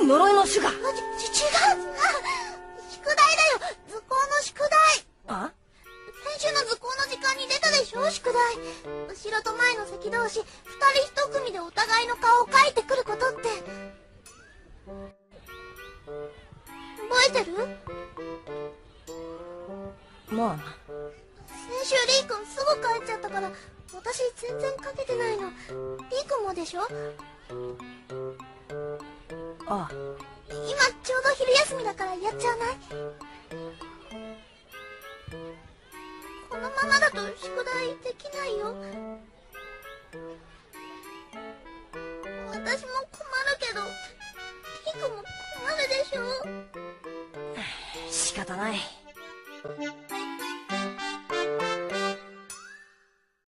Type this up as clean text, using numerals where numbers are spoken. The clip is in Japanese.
呪いの種が。 違う。宿題だよ、図工の宿題。 あ？ 先週の図工の時間に出たでしょ、宿題。後ろと前の席同士2人1組でお互いの顔を描いてくることって。覚えてる？ まあ。 先週リー君すぐ帰っちゃったから私全然描けてないの。リー君もでしょ？ ああ。 今ちょうど昼休みだからやっちゃわない？このままだと宿題できないよ。私も困るけどリー君も困るでしょ？ 仕方ない。